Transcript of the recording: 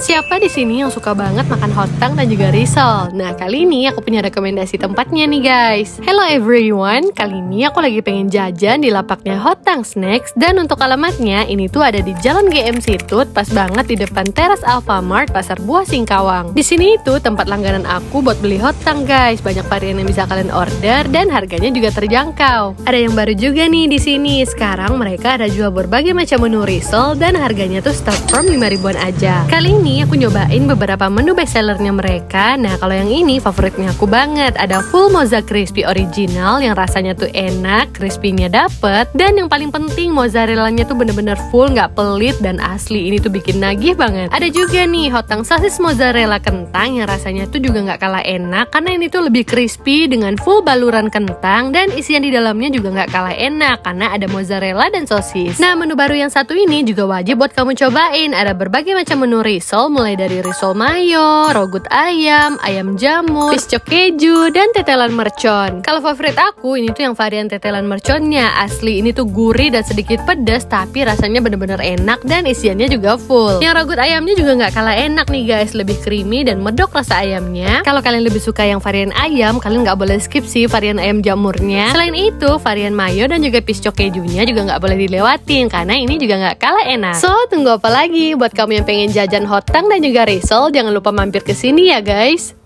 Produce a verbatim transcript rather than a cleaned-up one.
Siapa di sini yang suka banget makan hotdog dan juga risol? Nah, kali ini aku punya rekomendasi tempatnya nih guys. Hello everyone, kali ini aku lagi pengen jajan di lapaknya Hotdog Snacks. Dan untuk alamatnya, ini tuh ada di Jalan G M Situt, pas banget di depan teras Alfamart Pasar Buah Singkawang. Di sini itu tempat langganan aku buat beli hotdog guys. Banyak varian yang bisa kalian order dan harganya juga terjangkau. Ada yang baru juga nih di sini. Sekarang mereka ada jual berbagai macam menu risol dan harganya tuh start from lima ribuan aja. Kali ini aku nyobain beberapa menu bestsellernya mereka. Nah, kalau yang ini favoritnya aku banget. Ada full mozza crispy original yang rasanya tuh enak, crispy-nya dapet, dan yang paling penting mozzarella-nya tuh bener-bener full, nggak pelit dan asli. Ini tuh bikin nagih banget. Ada juga nih hotdog sasis mozzarella kentang yang rasanya tuh juga nggak kalah enak karena ini tuh lebih crispy dengan full baluran kentang dan isian di dalamnya juga nggak kalah enak karena ada mozzarella dan sosis. Nah, menu baru yang satu ini juga wajib buat kamu cobain. Ada berbagai macam menu risol, mulai dari risol mayo, rogut ayam, ayam jamur, piscok keju, dan tetelan mercon. Kalau favorit aku ini tuh yang varian tetelan merconnya. Asli ini tuh gurih dan sedikit pedas, tapi rasanya bener-bener enak dan isiannya juga full. Yang rogut ayamnya juga nggak kalah enak nih guys, lebih creamy dan medok rasa ayamnya. Kalau kalian lebih suka yang varian ayam, kalian nggak boleh skip sih varian ayam jamurnya. Selain itu, varian mayo dan juga piscok kejunya juga nggak boleh dilewatin karena ini juga nggak kalah enak. So, tunggu apa lagi? Buat kamu yang pengen jajan hotdog dan juga risol, jangan lupa mampir ke sini ya guys.